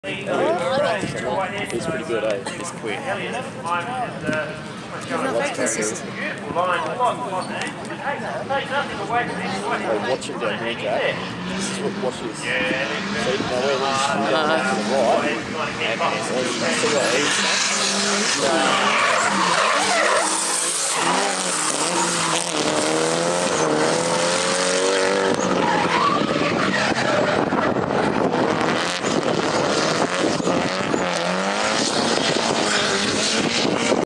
He's pretty good, eh? He's quick. He's not very consistent. Watch him down here, Jack. This is what watch this. See, now where he's to the right, and see what he's